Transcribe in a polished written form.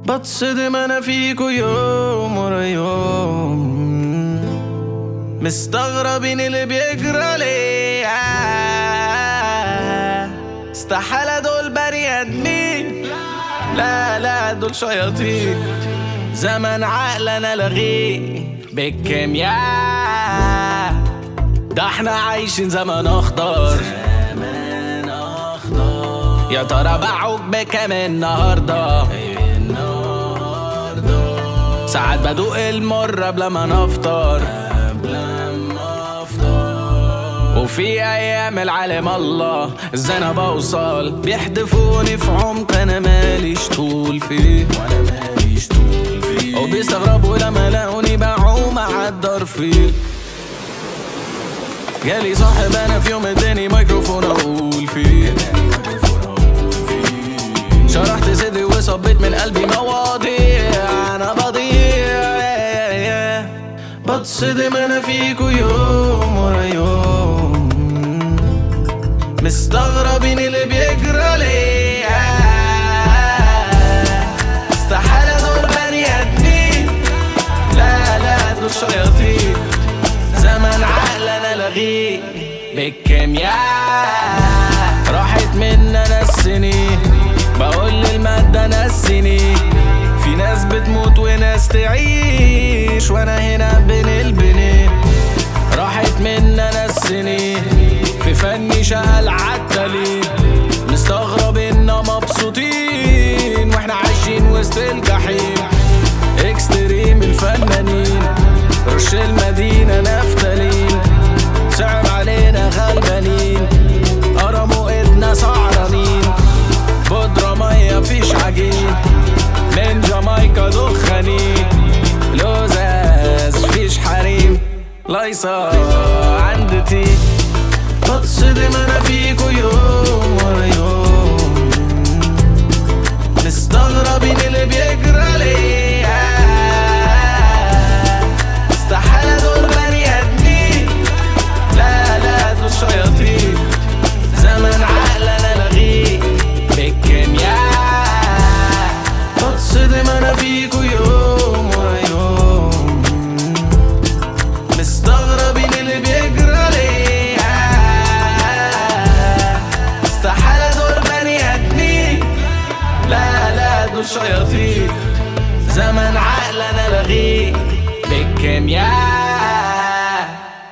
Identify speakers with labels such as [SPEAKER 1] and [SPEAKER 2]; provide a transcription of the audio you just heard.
[SPEAKER 1] بتصدم انا فيكو يوم ورا يوم، مستغربين اللي بيجرى ليه. استحالة دول بني ادمين، لا لا دول شياطين. زمن عقلنا لغيه بالكيمياء، ده احنا عايشين زمن اخضر. يا ترى باعوك بكام النهارده؟ ساعات بدوق المر قبل ما نفطر، وفي ايام العالم الله ازاي انا بوصل. بيحدفوني في عمق انا ماليش طول فيه، وبيستغربوا لما لاقوني بعوم اعدى رفيق. جالي صاحب انا في يوم اداني ميكروفون اقول فيه، شرحت صدري وصبيت من قلبي مواضيع انا بضيع. بتصدم انا فيكو يوم ورا يوم، مستغربين اللي بيجرى ليه. استحالة دول بني ادمين، لا لا دول شياطين. زمن عقلنا لغيه بالكيمياء، راحت مننا السنين. بقول للمادة نسيني، في ناس بتموت وناس تعيش، وانا هنا بين البنين. راحت مننا السنين، في فني شغال عالتالين. مستغرب إننا مبسوطين واحنا عايشين وسط الجحيم. اكستريم الفنانين، رش المدينة نفتالين. صعب علينا غلبانين، قرموا ايدنا سعرانين. بودرة مية فيش عجين، من جامايكا دخانين. لوزاز فيش حريم، لايصة عند تي. بتصدم انا فيك